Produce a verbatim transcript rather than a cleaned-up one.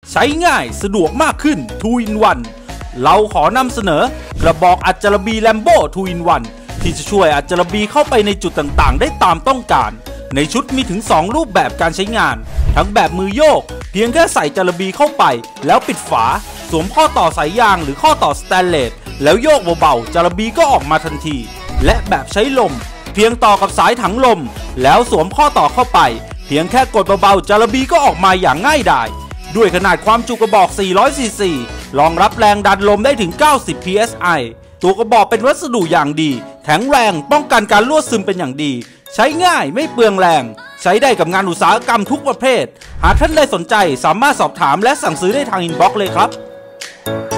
ใช้ง่ายสะดวกมากขึ้น ทู อิน วัน เราขอนำเสนอกระบอกอัจจารบีแลมโบ้ ทู อิน วัน ที่จะช่วยอัจจารบีเข้าไปในจุดต่างๆได้ตามต้องการในชุดมีถึงสองรูปแบบการใช้งานทั้งแบบมือโยกเพียงแค่ใส่จารบีเข้าไปแล้วปิดฝาสวมข้อต่อสายยางหรือข้อต่อสแตนเลสแล้วโยกเบาๆจารบีก็ออกมาทันทีและแบบใช้ลมเพียงต่อกับสายถังลมแล้วสวมข้อต่อเข้าไปเพียงแค่กดเบาๆจารบีก็ออกมาอย่างง่ายดายด้วยขนาดความจุกระบอก สี่ร้อย ซี ซี รองรับแรงดันลมได้ถึง เก้าสิบ พี เอส ไอ ตัวกระบอกเป็นวัสดุอย่างดีแข็งแรงป้องกันการรั่วซึมเป็นอย่างดีใช้ง่ายไม่เปลืองแรงใช้ได้กับงานอุตสาหกรรมทุกประเภทหากท่านใดสนใจสามารถสอบถามและสั่งซื้อได้ทางอินบ็อกซ์เลยครับ